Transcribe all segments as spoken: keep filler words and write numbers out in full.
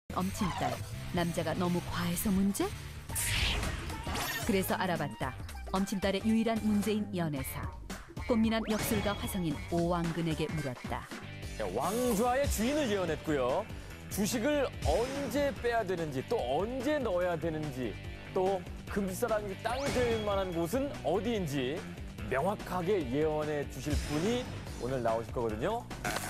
엄친딸, 남자가 너무 과해서 문제? 그래서 알아봤다. 엄친딸의 유일한 문제인 연애사. 꽃미남 역술가 화성인 오왕근에게 물었다. 왕좌의 주인을 예언했고요. 주식을 언제 빼야 되는지, 또 언제 넣어야 되는지, 또 금사랑이 땅이 될 만한 곳은 어디인지 명확하게 예언해 주실 분이 오늘 나오실 거거든요.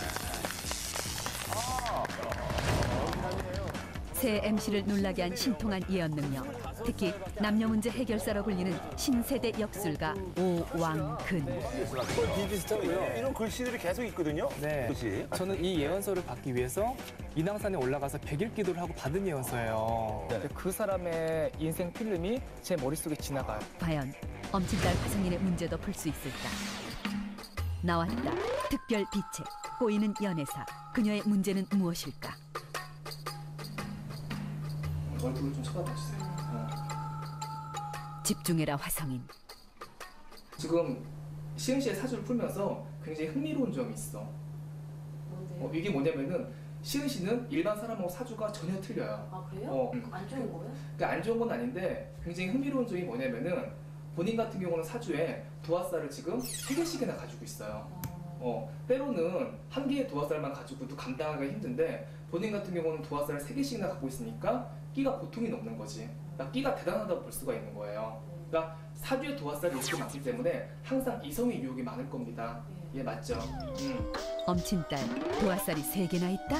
새 엠씨를 놀라게 한 신통한 예언 능력. 특히 남녀 문제 해결사로 불리는 신세대 역술가 오왕근. 비슷하고요. 이런 글씨들이 계속 있거든요. 네. 그렇지. 저는 이 예언서를 받기 위해서 인왕산에 올라가서 백일 기도를 하고 받은 예언서예요. 네. 그 사람의 인생 필름이 제 머릿속에 지나가요. 과연 엄친딸 화성인의 문제도 풀 수 있을까? 나왔다. 특별 비책. 꼬이는 연애사. 그녀의 문제는 무엇일까? 얼굴을 좀 쳐다봐 주세요. 어. 집중해라 화성인. 지금 시은 씨의 사주를 풀면서 굉장히 흥미로운 점이 있어. 뭔데요? 어, 이게 뭐냐면은 시은 씨는 일반 사람하고 사주가 전혀 틀려요. 아 그래요? 어. 안 좋은 거예요? 그러니까 안 좋은 건 아닌데 굉장히 흥미로운 점이 뭐냐면은 본인 같은 경우는 사주에 도화살을 지금 세 개씩이나 가지고 있어요. 어, 때로는 한 개의 도화살만 가지고도 감당하기가 힘든데 본인 같은 경우는 도화살을 세 개씩이나 갖고 있으니까 끼가 보통이 넘는 거지. 그러니까 끼가 대단하다고 볼 수가 있는 거예요. 그러니까 사주에 도화살이 이렇게 많기 때문에 항상 이성의 유혹이 많을 겁니다. 예, 맞죠? 음. 엄친딸, 도화살이 세 개나 있다?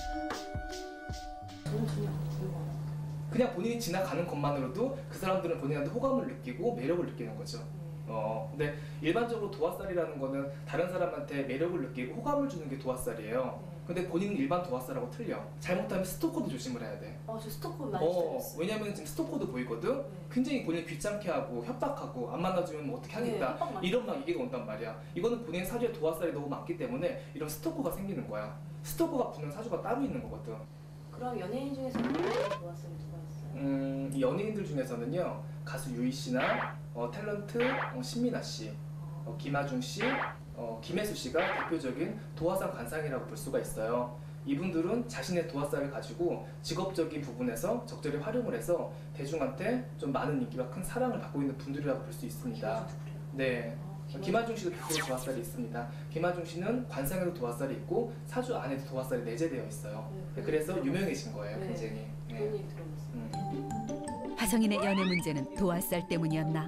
저는 전혀 안 보여요. 그냥 본인이 지나가는 것만으로도 그 사람들은 본인한테 호감을 느끼고 매력을 느끼는 거죠. 어, 근데 일반적으로 도화살이라는 거는 다른 사람한테 매력을 느끼고 호감을 주는 게 도화살이에요. 근데 본인은 일반 도화살하고 틀려. 잘못하면 스토커도 조심을 해야 돼. 아, 저 스토커 많이 어, 시달렸어요. 왜냐면 지금 스토커도 보이거든? 네. 굉장히 본인 귀찮게 하고 협박하고 안 만나주면 뭐 어떻게 네, 하겠다. 협박 많이 이런 막 얘기가 온단 말이야. 이거는 본인 사주에 도화살이 너무 많기 때문에 이런 스토커가 생기는 거야. 스토커가 붙는 사주가 따로 있는 거거든. 그럼 연예인 중에서 누가 좋았어요? 누가 있어요? 음, 이 연예인들 중에서는요. 가수 유희 씨나 어, 탤런트 어, 신민아 씨, 어, 김하중 씨, 어, 김혜수 씨가 대표적인 도화살 관상이라고 볼 수가 있어요. 이분들은 자신의 도화살을 가지고 직업적인 부분에서 적절히 활용을 해서 대중한테 좀 많은 인기와 큰 사랑을 받고 있는 분들이라고 볼 수 있습니다. 김하중도 그래요? 네. 아, 김하중 씨도 백 퍼센트 도화살이 있습니다. 김하중 씨는 관상에도 도화살이 있고 사주 안에도 도화살이 내재되어 있어요. 네, 그래서 들어봤어요. 유명해진 거예요, 네. 굉장히. 그런 네. 얘기 들어봤어요. 음. 화성인의 연애 문제는 도화살 때문이었나?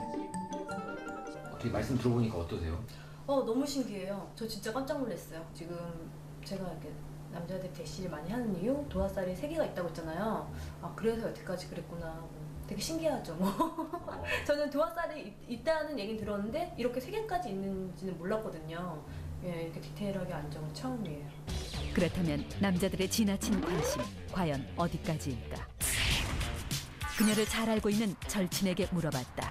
어떻게 말씀 들어보니까 어떠세요? 어 너무 신기해요. 저 진짜 깜짝 놀랐어요. 지금 제가 이렇게 남자들 대시를 많이 하는 이유 도화살이 세 개가 있다고 했잖아요. 아 그래서 여태까지 그랬구나. 뭐, 되게 신기하죠. 뭐 저는 도화살이 있, 있다는 얘기는 들었는데 이렇게 세 개까지 있는지는 몰랐거든요. 예, 이렇게 디테일하게 안 적은 처음이에요. 그렇다면 남자들의 지나친 관심, 과연 어디까지일까? 그녀를 잘 알고 있는 절친에게 물어봤다.